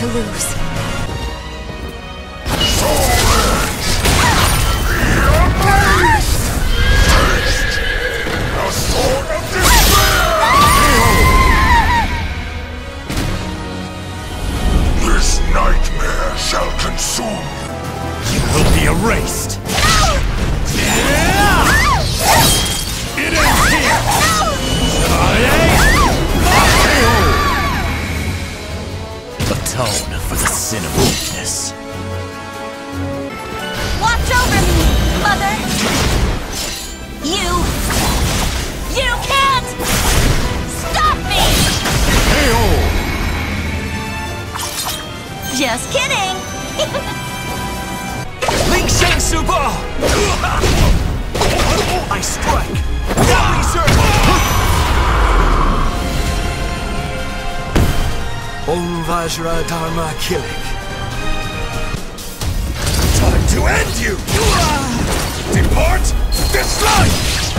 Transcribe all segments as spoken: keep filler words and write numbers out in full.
to lose. This nightmare shall consume you. You will be erased. It ends here. Atone for the sin of weakness. Watch over me, Mother! You... You can't... stop me! Just kidding! Ling Sheng Super! I strike! Now reserve! Om Vajra Dharma Killik. Time to end you! Depart this life!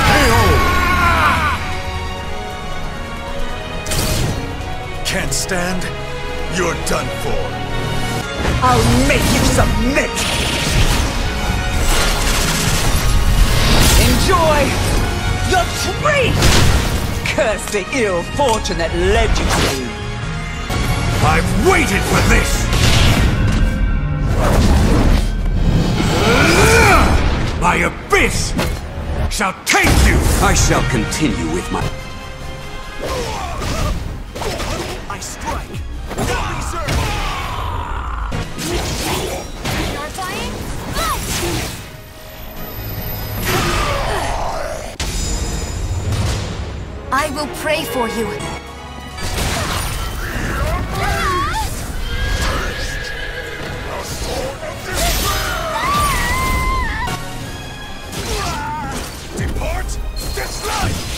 Can't stand? You're done for. I'll make you submit! Enjoy your treat! Curse the ill fortune that led you to me. I've waited for this! My abyss shall take you! I shall continue with my... I strike! Now reserve! You're dying? I will pray for you. Depart this life!